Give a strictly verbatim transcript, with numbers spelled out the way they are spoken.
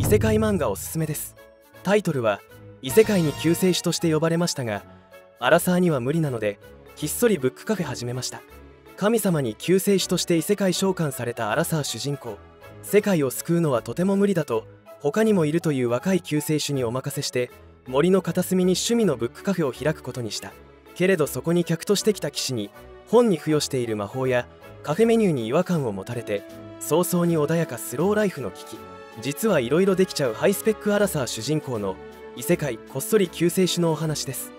世界漫画おすすめです。タイトルは異世界に救世主として呼ばれましたが、アラサーには無理なのでひっそりブックカフェ始めました。神様に救世主として異世界召喚されたアラサー主人公、世界を救うのはとても無理だと、他にもいるという若い救世主にお任せして森の片隅に趣味のブックカフェを開くことにした。けれどそこに客としてきた騎士に本に付与している魔法やカフェメニューに違和感を持たれて、早々に穏やかスローライフの危機、実はいろいろできちゃうハイスペックアラサー主人公の異世界こっそり救世主のお話です。